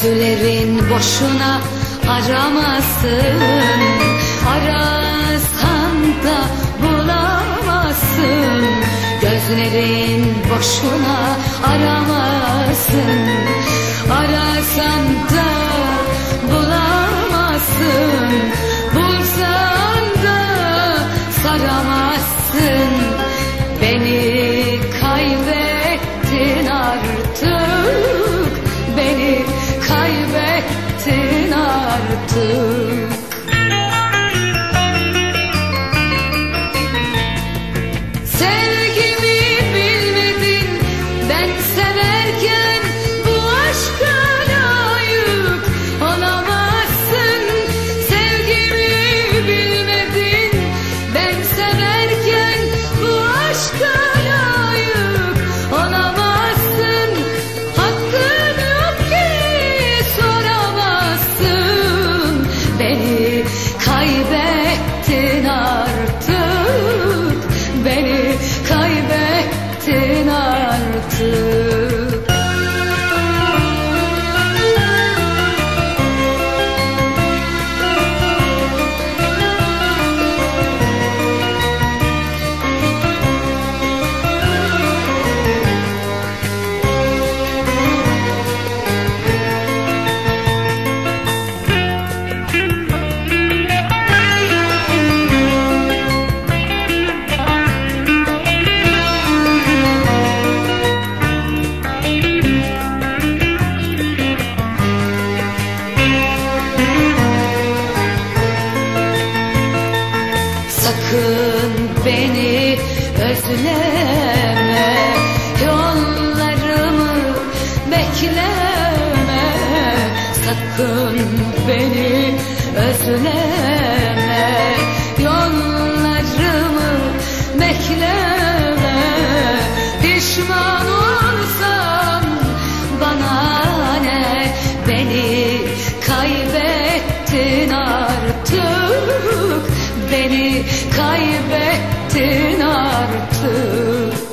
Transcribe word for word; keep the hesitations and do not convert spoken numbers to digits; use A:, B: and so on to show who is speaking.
A: Gözlerin boşuna aramasın, arasan da bulamazsın. Gözlerin boşuna aramasın, arasan da bulamazsın. Bulsan da saramazsın. Beni kaybettin artık, beni kaybettin artık. Sevgimi bilmedin, ben severken bu aşka layık olamazsın. Sevgimi bilmedin, ben severken bu aşka layık olamazsın. Hakkın yok ki soramazsın. Beni kaybettin artık, beni kaybettin artık. Sakın beni özleme, yollarımı bekleme. Sakın beni özleme, yollarımı bekleme. Pişman olsam bana ne, beni kaybettin artık, beni kaybettin artık.